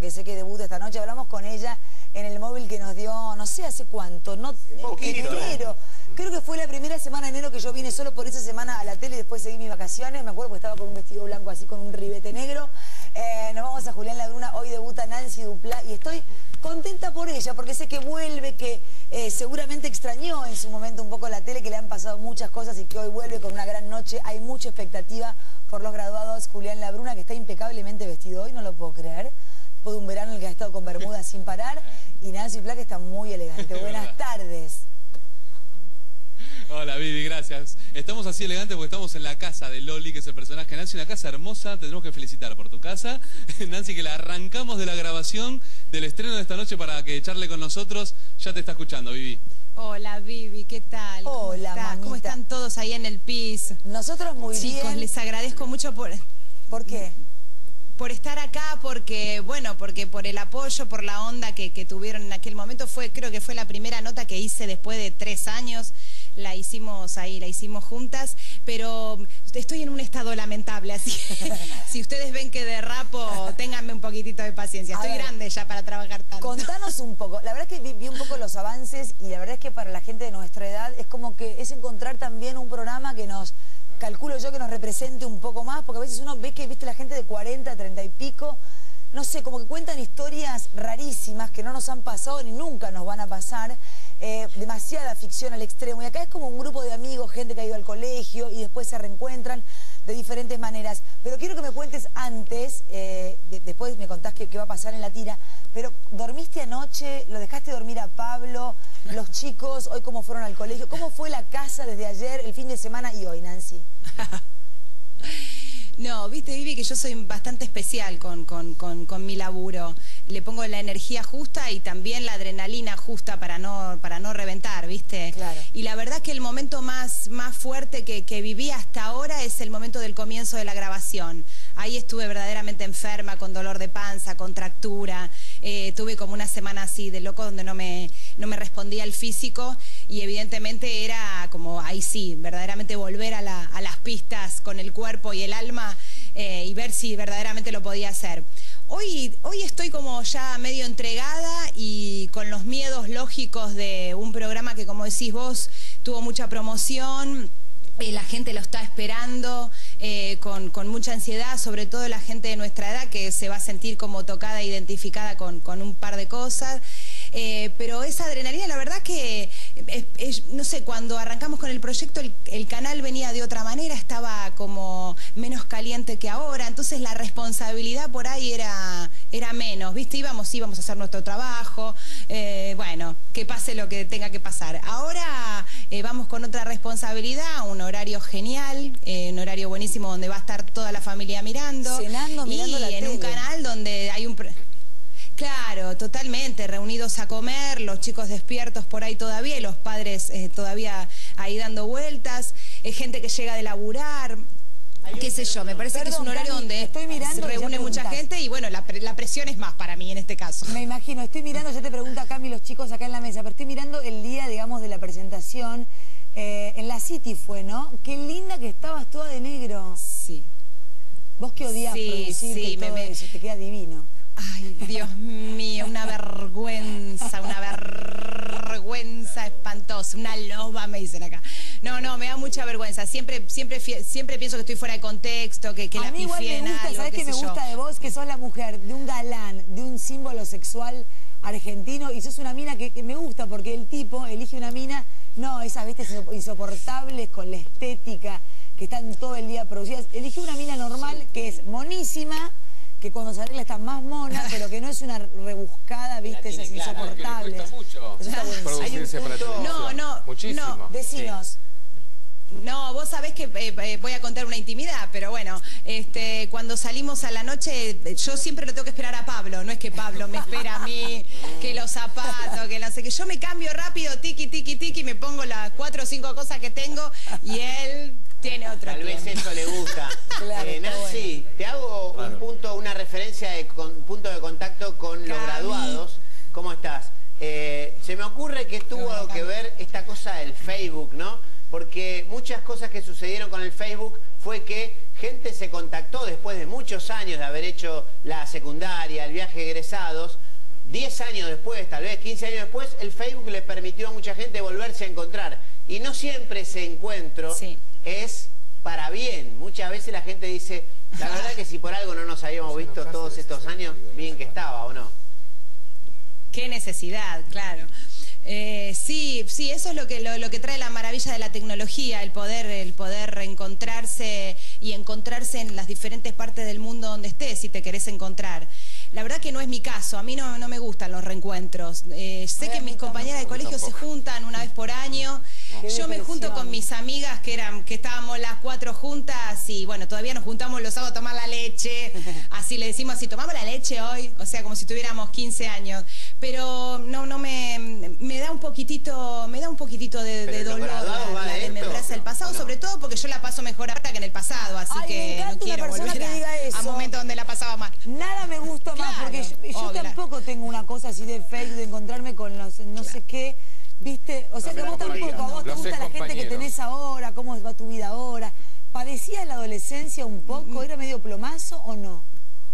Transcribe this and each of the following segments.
porque sé que debuta esta noche. Hablamos con ella en el móvil que nos dio, no sé hace cuánto, no, en enero. Creo que fue la primera semana de enero que yo vine solo por esa semana a la tele y después seguí mis vacaciones. Me acuerdo que estaba con un vestido blanco así con un ribete negro. Nos vamos a Julián Labruna, hoy debuta Nancy Duplá y estoy contenta por ella porque sé que vuelve, que seguramente extrañó en su momento un poco la tele, que le han pasado muchas cosas y que hoy vuelve con una gran noche. Hay mucha expectativa por los graduados. Julián Labruna, que está impecablemente vestido hoy, no lo puedo creer. Después de un verano en el que ha estado con bermudas sin parar. Y Nancy Duplá, que está muy elegante. Buenas tardes. Hola Vivi, gracias. Estamos así elegantes porque estamos en la casa de Loli, que es el personaje de Nancy, una casa hermosa. Te tenemos que felicitar por tu casa. Nancy, que la arrancamos de la grabación del estreno de esta noche para que charle con nosotros. Ya te está escuchando, Vivi. Hola Vivi, ¿qué tal? Hola, mamita. ¿Cómo están todos ahí en el PIS? Nosotros muy bien. Chicos, les agradezco mucho por... ¿Por qué? Por estar acá, porque, bueno, porque por el apoyo, por la onda que tuvieron en aquel momento. Creo que fue la primera nota que hice después de 3 años. La hicimos ahí, la hicimos juntas, pero estoy en un estado lamentable, así que si ustedes ven que derrapo, ténganme un poquitito de paciencia. Estoy grande ya para trabajar tanto. Contanos un poco. La verdad es que vi un poco los avances y la verdad es que para la gente de nuestra edad es como que es encontrar también un programa que nos, calculo yo, que nos represente un poco más, porque a veces uno ve que, viste, la gente de 40, 30 y pico, no sé, como que cuentan historias rarísimas que no nos han pasado ni nunca nos van a pasar. Demasiada ficción al extremo, y acá es como un grupo de amigos, gente que ha ido al colegio y después se reencuentran de diferentes maneras. Pero quiero que me cuentes antes, después me contás qué va a pasar en la tira, pero ¿dormiste anoche? ¿Lo dejaste dormir a Pablo? ¿Los chicos hoy cómo fueron al colegio? ¿Cómo fue la casa desde ayer, el fin de semana y hoy, Nancy? No, viste, Vivi, que yo soy bastante especial con mi laburo. Le pongo la energía justa y también la adrenalina justa para no reventar, ¿viste? Claro. Y la verdad que el momento más fuerte que viví hasta ahora es el momento del comienzo de la grabación. Ahí estuve verdaderamente enferma, con dolor de panza, contractura. Tuve como una semana así de loco donde no me respondía el físico y evidentemente era como, ahí sí, verdaderamente volver a las pistas con el cuerpo y el alma y ver si verdaderamente lo podía hacer. Hoy estoy como ya medio entregada y con los miedos lógicos de un programa que, como decís vos, tuvo mucha promoción. La gente lo está esperando con mucha ansiedad, sobre todo la gente de nuestra edad que se va a sentir como tocada e identificada con un par de cosas. Pero esa adrenalina, la verdad que, no sé, cuando arrancamos con el proyecto el canal venía de otra manera, estaba como menos caliente que ahora, entonces la responsabilidad por ahí era menos, ¿viste? Íbamos a hacer nuestro trabajo, bueno, que pase lo que tenga que pasar. Ahora vamos con otra responsabilidad, un horario genial, un horario buenísimo donde va a estar toda la familia mirando. Cenando, mirando la tele. Y en un canal donde hay un... Claro, totalmente, reunidos a comer, los chicos despiertos por ahí todavía y los padres todavía ahí dando vueltas, gente que llega de laburar, qué sé yo, me parece que es un horario donde se reúne mucha gente y bueno, la presión es más para mí en este caso. Me imagino, estoy mirando, ya te pregunta Cami, los chicos acá en la mesa, pero estoy mirando el día, digamos, de la presentación, en la City fue, ¿no? Qué linda que estabas toda de negro. Sí. Vos que odias producirte y todo eso, te queda divino. Ay, Dios mío, una vergüenza espantosa, una loba me dicen acá. No, me da mucha vergüenza, siempre pienso que estoy fuera de contexto, que la pifié en algo, ¿sabés qué me gusta de vos? Que sos la mujer de un galán, de un símbolo sexual argentino y sos una mina que me gusta porque el tipo elige una mina, no, esas vestes insoportables con la estética, que están todo el día producidas. Elige una mina normal que es monísima, que cuando se arregla está más mona, pero que no es una rebuscada, viste, esas insoportables. Cuesta mucho. Eso está buenísimo. Producirse para televisión. Muchísimo. Decinos. No, vos sabés que voy a contar una intimidad, pero bueno, cuando salimos a la noche, yo siempre lo tengo que esperar a Pablo, no es que Pablo me espera a mí, que los zapatos, que no sé qué. Yo me cambio rápido, tiqui, tiqui, tiqui, me pongo las 4 o 5 cosas que tengo y él tiene otra. Tal vez eso le gusta. Claro, Nancy, bueno. te hago un punto, una referencia de punto de contacto con los graduados. ¿Cómo estás? Se me ocurre que tuvo algo que ver esta cosa del Facebook, ¿no? Porque que muchas cosas que sucedieron con el Facebook fue que gente se contactó después de muchos años de haber hecho la secundaria, el viaje de egresados. 10 años después, tal vez 15 años después, el Facebook le permitió a mucha gente volverse a encontrar. Y no siempre ese encuentro es para bien. Muchas veces la gente dice, la verdad que si por algo no nos habíamos visto todos estos años, bien que estaba, ¿o no? Qué necesidad, claro. Sí, eso es lo que trae la maravilla de la tecnología, el poder reencontrarse y encontrarse en las diferentes partes del mundo donde estés, si te querés encontrar. La verdad que no es mi caso, a mí no me gustan los reencuentros. Sé que mis compañeras de colegio se juntan una vez por año. Yo me junto con mis amigas que estábamos las 4 juntas y bueno, todavía nos juntamos los sábados a tomar la leche. Así le decimos así, tomamos la leche hoy, o sea, como si tuviéramos 15 años. Pero no me da un poquitito de dolor la remembranza del pasado, sobre todo porque yo la paso mejor ahora que en el pasado, así que no quiero volver a momentos donde la pasaba mal. Nada me gusta más, porque yo tampoco tengo una cosa así de fake, de encontrarme con los no sé qué, ¿viste? O sea que vos tampoco, a vos te gusta la gente que tenés ahora, cómo va tu vida ahora. ¿Padecías la adolescencia un poco? ¿Era medio plomazo o no?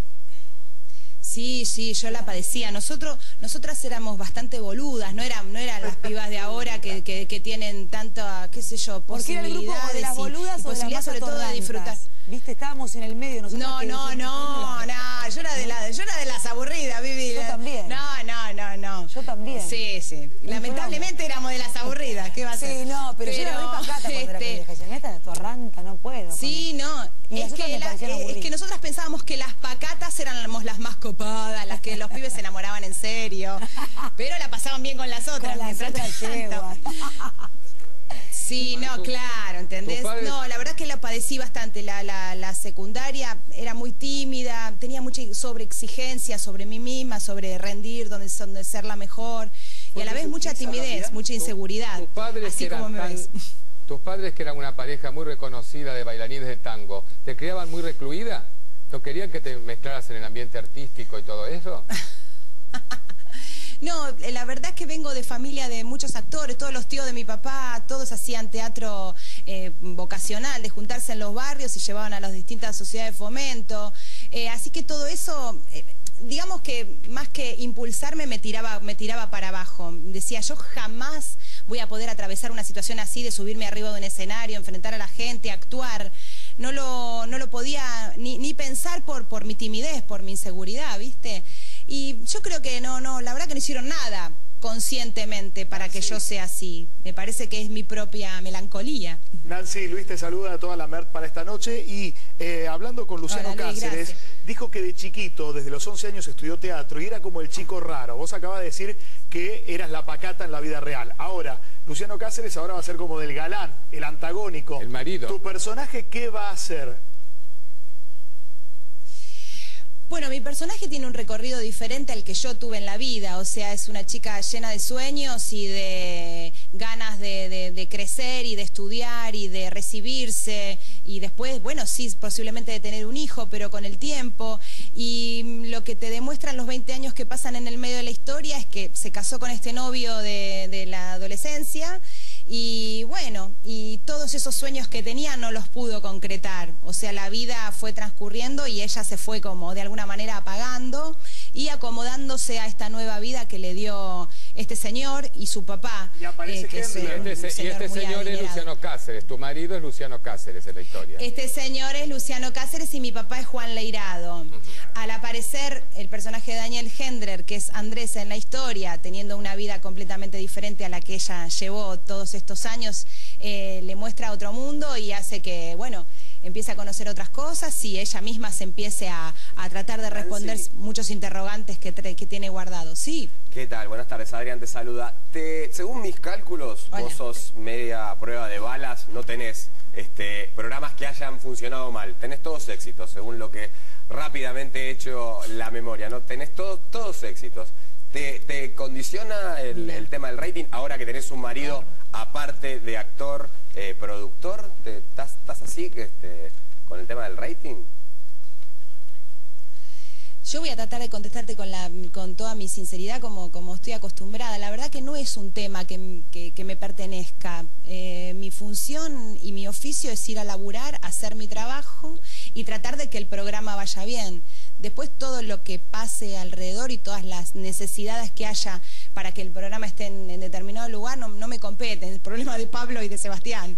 Sí, yo la padecía. Nosotras éramos bastante boludas, no eran las pibas de ahora que tienen tanta, qué sé yo, posibilidades. Porque era el grupo de las boludas o de las más sobre todo de disfrutar. ¿Viste? Estábamos en el medio. No, yo era de las aburridas, Vivi. Yo también. No. Yo también. Sí. Lamentablemente éramos de las aburridas, ¿qué va a ser? Sí, no, pero yo era muy pacata cuando era pendeja. Ya esta torranta, no puedo. Sí, no. Es que nosotras pensábamos que las pacatas éramos las más copadas, las que los pibes se enamoraban en serio, pero la pasaban bien con las otras. Con las otras yeguas. Sí, no, claro, ¿entendés? No, la verdad que la padecí bastante. La secundaria era muy tímida, tenía mucha sobreexigencia sobre mí misma, sobre rendir, donde ser la mejor, y a la vez mucha timidez, mucha inseguridad, así como me ves. Tus padres, que eran una pareja muy reconocida de bailarines de tango, ¿te criaban muy recluida? ¿No querían que te mezclaras en el ambiente artístico y todo eso? No, la verdad es que vengo de familia de muchos actores, todos los tíos de mi papá, todos hacían teatro vocacional, de juntarse en los barrios y llevaban a las distintas sociedades de fomento, así que todo eso, digamos que más que impulsarme me tiraba para abajo. Decía, yo jamás voy a poder atravesar una situación así de subirme arriba de un escenario, enfrentar a la gente, actuar. No lo podía ni pensar por mi timidez, por mi inseguridad, ¿viste? Y yo creo que la verdad que no hicieron nada conscientemente para que yo sea así. Me parece que es mi propia melancolía. Nancy, Luis te saluda a toda la MERT para esta noche y hablando con Luciano Cáceres, dijo que de chiquito, desde los 11 años estudió teatro y era como el chico raro. Vos acabas de decir que eras la pacata en la vida real. Ahora, Luciano Cáceres ahora va a ser como del galán, el antagónico. El marido. ¿Tu personaje qué va a hacer? Bueno, mi personaje tiene un recorrido diferente al que yo tuve en la vida, o sea, es una chica llena de sueños y de ganas de crecer y de estudiar y de recibirse y después, bueno, sí, posiblemente de tener un hijo, pero con el tiempo. Y lo que te demuestran los 20 años que pasan en el medio de la historia es que se casó con este novio de la adolescencia. Y bueno, y todos esos sueños que tenía no los pudo concretar. O sea, la vida fue transcurriendo y ella se fue como de alguna manera apagando y acomodándose a esta nueva vida que le dio este señor y su papá. Y aparece que este señor es Luciano Cáceres, tu marido es Luciano Cáceres en la historia. Este señor es Luciano Cáceres y mi papá es Juan Leirado. Al aparecer el personaje de Daniel Hendler, que es Andrés en la historia, teniendo una vida completamente diferente a la que ella llevó todos estos años, le muestra otro mundo y hace que, bueno, empiece a conocer otras cosas y ella misma se empiece a tratar de responder muchos interrogantes que tiene guardados. Sí. ¿Qué tal? Buenas tardes, Adrián te saluda. Según mis cálculos, Hola. Vos sos media prueba de balas, no tenés programas que hayan funcionado mal, tenés todos éxitos, según lo que rápidamente he hecho la memoria, ¿no? Tenés todos éxitos. ¿Te condiciona el tema del rating ahora que tenés un marido aparte de actor, productor? ¿Estás así con el tema del rating? Yo voy a tratar de contestarte con toda mi mi sinceridad como estoy acostumbrada. La verdad que no es un tema que me pertenezca. Mi función y mi oficio es ir a laburar, hacer mi trabajo y tratar de que el programa vaya bien. Después todo lo que pase alrededor y todas las necesidades que haya para que el programa esté en determinado lugar no me compete. El problema de Pablo y de Sebastián.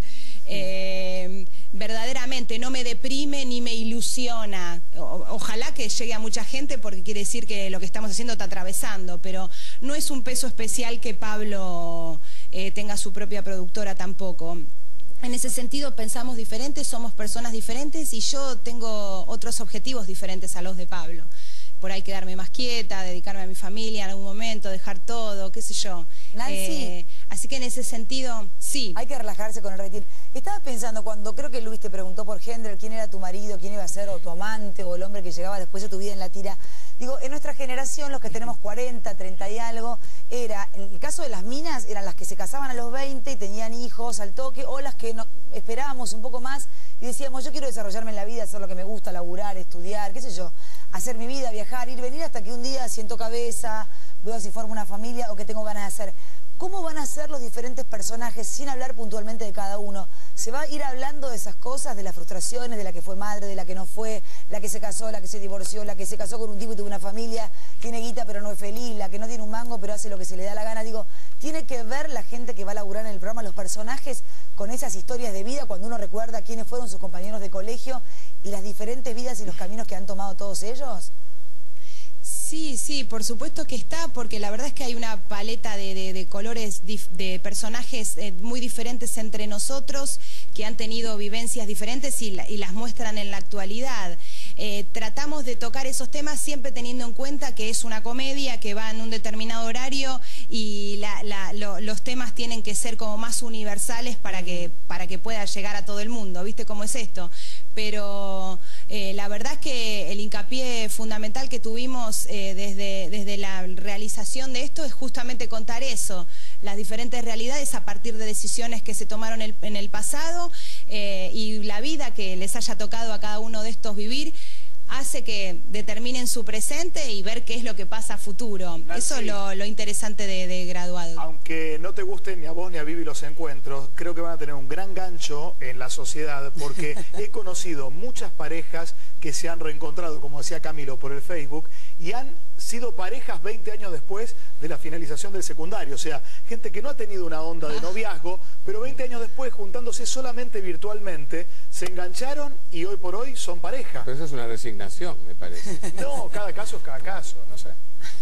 Verdaderamente no me deprime ni me ilusiona. Ojalá que llegue a mucha gente porque quiere decir que lo que estamos haciendo está atravesando, pero no es un peso especial que Pablo tenga su propia productora tampoco. En ese sentido pensamos diferentes, somos personas diferentes y yo tengo otros objetivos diferentes a los de Pablo. Por ahí quedarme más quieta, dedicarme a mi familia en algún momento, dejar todo, qué sé yo. Nancy. Así que en ese sentido, sí. Hay que relajarse con el rating. Estaba pensando, cuando creo que Luis te preguntó por Hendel, quién era tu marido, quién iba a ser, o tu amante, o el hombre que llegaba después de tu vida en la tira. Digo, en nuestra generación, los que tenemos 40, 30 y algo, en el caso de las minas, eran las que se casaban a los 20 y tenían hijos al toque, o las que esperábamos un poco más y decíamos, yo quiero desarrollarme en la vida, hacer lo que me gusta, laburar, estudiar, qué sé yo, hacer mi vida, viajar, ir, venir, hasta que un día siento cabeza, veo si formo una familia o qué tengo ganas de hacer. ¿Cómo van a ser los diferentes personajes, sin hablar puntualmente de cada uno? ¿Se va a ir hablando de esas cosas, de las frustraciones, de la que fue madre, de la que no fue, la que se casó, la que se divorció, la que se casó con un tipo y tuvo una familia, tiene guita pero no es feliz, la que no tiene un mango pero hace lo que se le da la gana? Digo, ¿tiene que ver la gente que va a laburar en el programa, los personajes, con esas historias de vida, cuando uno recuerda quiénes fueron sus compañeros de colegio y las diferentes vidas y los caminos que han tomado todos ellos? Sí, sí, por supuesto que está, porque la verdad es que hay una paleta de colores, de personajes muy diferentes entre nosotros, que han tenido vivencias diferentes y las muestran en la actualidad. Tratamos de tocar esos temas siempre teniendo en cuenta que es una comedia que va en un determinado horario y los temas tienen que ser como más universales para que pueda llegar a todo el mundo. ¿Viste cómo es esto? Pero la verdad es que el hincapié fundamental que tuvimos desde la realización de esto es justamente contar eso, las diferentes realidades a partir de decisiones que se tomaron en el pasado y la vida que les haya tocado a cada uno de estos vivir hace que determinen su presente y ver qué es lo que pasa a futuro. Nancy, eso es lo interesante de Graduado. Aunque no te gusten ni a vos ni a Vivi los encuentros, creo que van a tener un gran gancho en la sociedad, porque he conocido muchas parejas que se han reencontrado, como decía Camilo, por el Facebook, y han sido parejas 20 años después de la finalización del secundario. O sea, gente que no ha tenido una onda de noviazgo, pero 20 años después, juntándose solamente virtualmente, se engancharon y hoy por hoy son pareja. Pero eso es una resignación, me parece. No, cada caso es cada caso, no sé.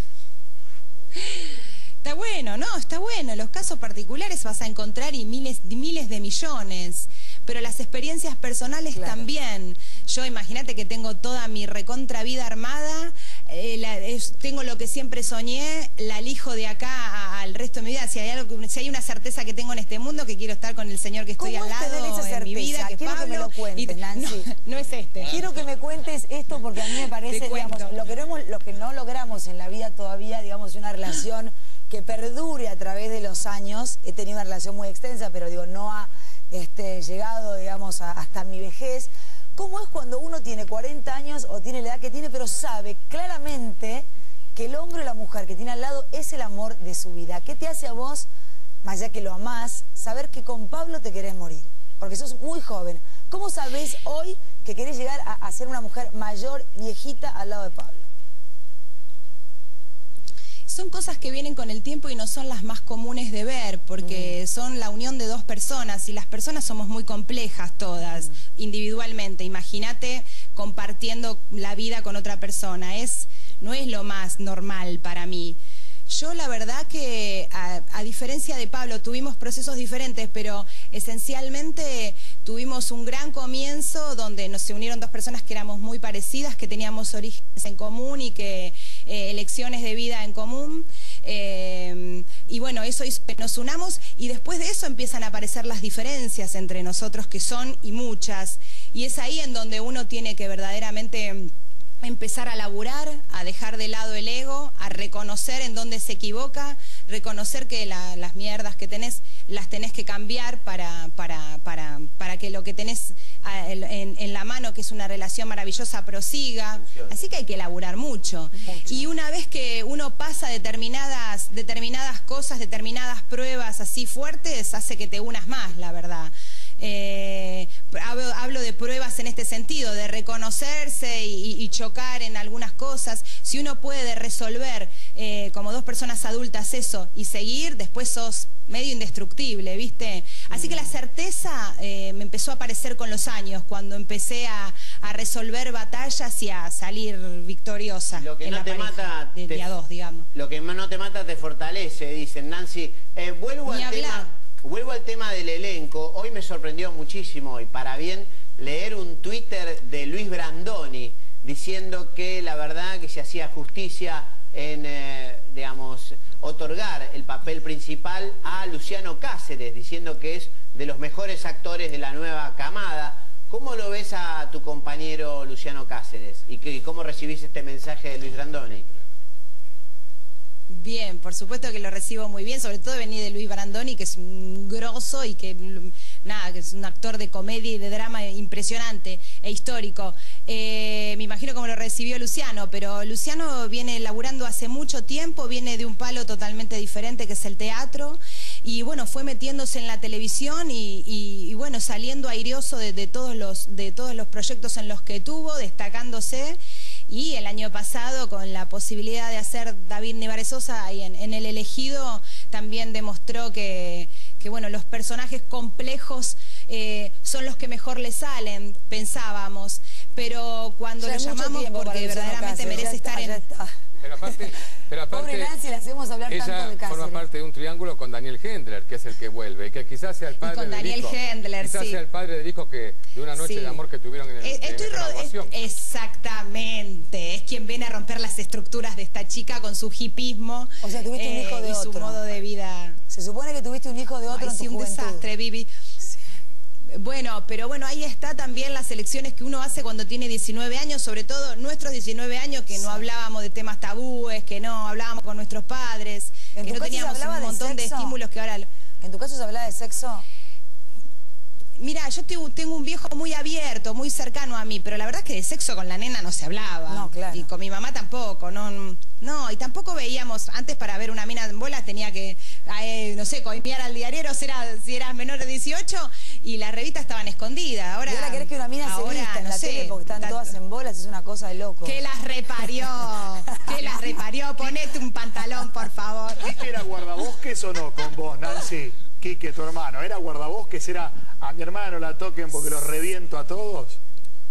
Está bueno, ¿no? Está bueno. Los casos particulares vas a encontrar y miles de millones. Pero las experiencias personales también. Yo imagínate que tengo toda mi recontra vida armada, tengo lo que siempre soñé, la elijo de acá al resto de mi vida. Si hay una certeza que tengo en este mundo, que quiero estar con el señor que estoy al lado en mi vida, que es Pablo. Quiero que me lo cuentes, Nancy. No es este. Quiero que me cuentes esto porque a mí me parece, digamos, lo que no logramos en la vida todavía, digamos, una relación que perdure a través de los años. He tenido una relación muy extensa, pero digo, no ha llegado, digamos, hasta mi vejez. ¿Cómo es cuando uno tiene 40 años o tiene la edad que tiene, pero sabe claramente que el hombre o la mujer que tiene al lado es el amor de su vida? ¿Qué te hace a vos, más allá que lo amás, saber que con Pablo te querés morir? Porque sos muy joven. ¿Cómo sabés hoy que querés llegar a ser una mujer mayor, viejita, al lado de Pablo? Son cosas que vienen con el tiempo y no son las más comunes de ver, porque son la unión de dos personas y las personas somos muy complejas todas, individualmente. Imagínate compartiendo la vida con otra persona, no es lo más normal para mí. Yo la verdad que, a diferencia de Pablo, tuvimos procesos diferentes, pero esencialmente tuvimos un gran comienzo donde se unieron dos personas que éramos muy parecidas, que teníamos orígenes en común y que elecciones de vida en común. Y bueno, eso hizo que nos unamos y después de eso empiezan a aparecer las diferencias entre nosotros, que son y muchas. Y es ahí en donde uno tiene que verdaderamente empezar a laburar, a dejar de lado el ego, a reconocer en dónde se equivoca, reconocer que las mierdas que tenés las tenés que cambiar para que lo que tenés en la mano, que es una relación maravillosa, prosiga. Así que hay que laburar mucho. Y una vez que uno pasa determinadas cosas, determinadas pruebas así fuertes, hace que te unas más, la verdad. Hablo de pruebas en este sentido, de reconocerse y chocar en algunas cosas. Si uno puede resolver como dos personas adultas eso y seguir, después sos medio indestructible, ¿viste? Así que la certeza me empezó a aparecer con los años, cuando empecé a resolver batallas y a salir victoriosa. Lo que en no la te pareja, mata, de a dos, digamos. Lo que no te mata te fortalece, dicen. Nancy, vuelvo al tema del elenco. Hoy me sorprendió muchísimo, y para bien, leer un Twitter de Luis Brandoni diciendo que la verdad que se hacía justicia en, digamos, otorgar el papel principal a Luciano Cáceres, diciendo que es de los mejores actores de la nueva camada. ¿Cómo lo ves a tu compañero Luciano Cáceres? ¿Y cómo recibís este mensaje de Luis Brandoni? Bien, por supuesto que lo recibo muy bien, sobre todo venir de Luis Brandoni, que es un grosso y que es un actor de comedia y de drama impresionante e histórico. Me imagino cómo lo recibió Luciano, pero Luciano viene laburando hace mucho tiempo, viene de un palo totalmente diferente, que es el teatro, y bueno, fue metiéndose en la televisión y bueno, saliendo airioso de todos los proyectos en los que tuvo, destacándose. Y el año pasado, con la posibilidad de hacer David Nevares Sosa ahí en El Elegido, también demostró que bueno, los personajes complejos son los que mejor le salen, pensábamos. Pero cuando lo llamamos, porque verdaderamente merece estar en... Pero aparte, pobre Nancy, la hacemos hablar tanto de Cáceres. Ella forma parte de un triángulo con Daniel Hendler, que es el que vuelve, que quizás sea el padre con del Daniel hijo. Hendler, quizás sea el padre del hijo que de una noche de amor que tuvieron en la graduación. Exactamente, es quien viene a romper las estructuras de esta chica con su hipismo. O sea, tuviste un hijo de otro. Y su modo de vida. Se supone que tuviste un hijo de otro en tu juventud. Un desastre, Vivi. Bueno, pero bueno, ahí está también las elecciones que uno hace cuando tiene 19 años, sobre todo nuestros 19 años, que no hablábamos de temas tabúes, que no hablábamos con nuestros padres, que no teníamos un montón de estímulos que ahora... ¿En tu caso se hablaba de sexo? Mira, yo tengo un viejo muy abierto, muy cercano a mí, pero la verdad es que de sexo con la nena no se hablaba. No, claro. Y con mi mamá tampoco, no, y tampoco veíamos, antes para ver una mina en bolas tenía que, no sé, copiar al diariero si eras menor de 18 y las revistas estaban escondidas. Ahora, ¿y ahora querés que una mina se vista en la tele porque están todas en bolas? Es una cosa de loco. Que las reparió, ponete un pantalón, por favor. ¿Quique era guardabosques o no con vos, Nancy? Quique, tu hermano, ¿era guardabosques? ¿Era a mi hermano la toquen porque los reviento a todos?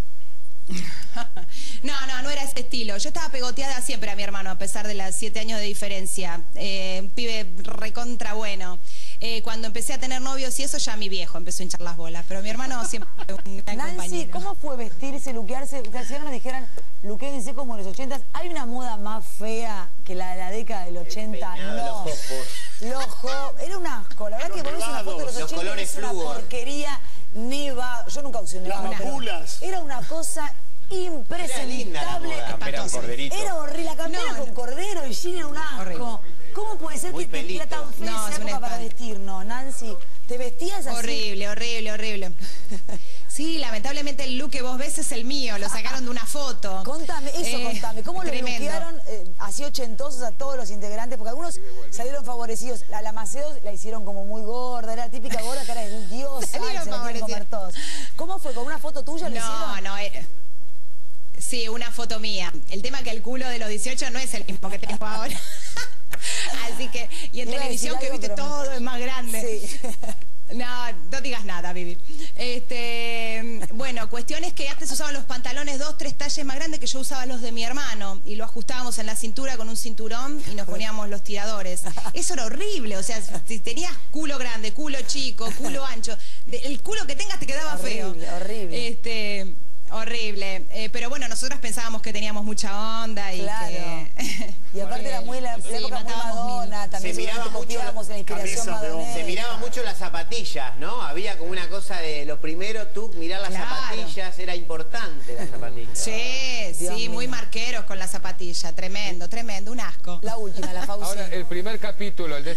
No era ese estilo. Yo estaba pegoteada siempre a mi hermano, a pesar de los 7 años de diferencia. Un pibe recontra bueno. Cuando empecé a tener novios y eso, ya mi viejo empezó a hinchar las bolas. Pero mi hermano siempre fue un gran Nancy, compañero. ¿cómo fue vestirse, luquearse? Si ahora nos dijeran, luquéense como en los 80s, ¿hay una moda más fea que la de la década del 80? No. Era un asco. La verdad que ponemos una foto de los 80 y es una porquería neva. Yo nunca usé neva. Era una cosa impresentable. Era horrible. La campera con cordero y jean era un asco. Horrible. ¿Cómo puede ser que te era tan fea esa época para vestirnos, Nancy? ¿Te vestías así? Horrible. Sí, lamentablemente el look que vos ves es el mío, lo sacaron de una foto. Contame. ¿Cómo lo luquearon así ochentosos a todos los integrantes? Porque algunos salieron favorecidos. A la Macedo la hicieron como muy gorda, era la típica gorda que era diosa, se la quieren comer todos. ¿Cómo fue? ¿Con una foto tuya lo hicieron? No, sí, una foto mía. El tema es que el culo de los 18 no es el mismo que tengo ahora. Así que, y en televisión que viste todo es más grande. Sí. No digas nada, Vivi. Bueno, cuestión es que antes usaban los pantalones 2, 3 talles más grandes, que yo usaba los de mi hermano y lo ajustábamos en la cintura con un cinturón y nos poníamos los tiradores. Eso era horrible, o sea, si tenías culo grande, culo chico, culo ancho, el culo que tengas te quedaba feo. Horrible. Horrible, pero bueno, nosotras pensábamos que teníamos mucha onda y que... Y aparte era muy la época muy Madonna, también se miraba mucho la inspiración madonera. Se miraba mucho las zapatillas, ¿no? Había como una cosa de lo primero, mirar las zapatillas, era importante las zapatillas. Sí, muy marqueros con la zapatilla, tremendo, un asco. La última, la Fauci. Ahora, el primer capítulo, el de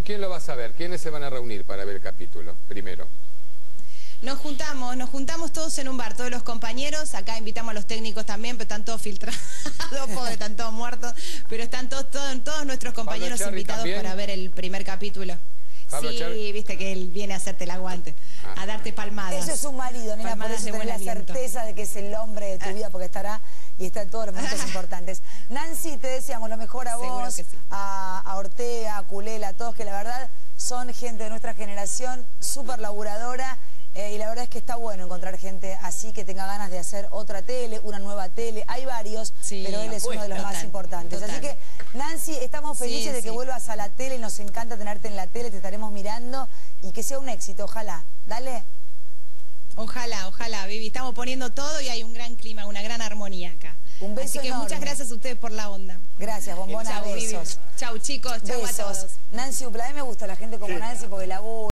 quién lo vas a ver? ¿Quiénes se van a reunir para ver el capítulo primero? Nos juntamos todos en un bar, todos los compañeros. Acá invitamos a los técnicos también, pero están todos filtrados, porque están todos muertos. Pero están todos nuestros compañeros invitados también para ver el primer capítulo. Sí, viste que él viene a hacerte el aguante, a darte palmadas. Eso es un marido, nena, por eso tenés la certeza de que es el hombre de tu vida, porque estará y está en todos los momentos importantes. Nancy, te deseamos lo mejor a vos, sí. a Ortega, a Culela, a todos, que la verdad son gente de nuestra generación, súper laburadora. Y la verdad es que está bueno encontrar gente así que tenga ganas de hacer otra tele, una nueva tele. Hay varios, sí, pero él es uno de los más importantes. Total. Así que, Nancy, estamos felices de que vuelvas a la tele y nos encanta tenerte en la tele, te estaremos mirando y que sea un éxito, ojalá. Dale. Ojalá, Vivi. Estamos poniendo todo y hay un gran clima, una gran armonía acá. Un beso Así que enorme. Muchas gracias a ustedes por la onda. Gracias, bombona, besos. Chau, chicos. Chau a todos. Nancy, a mí me gusta la gente como Nancy porque labura.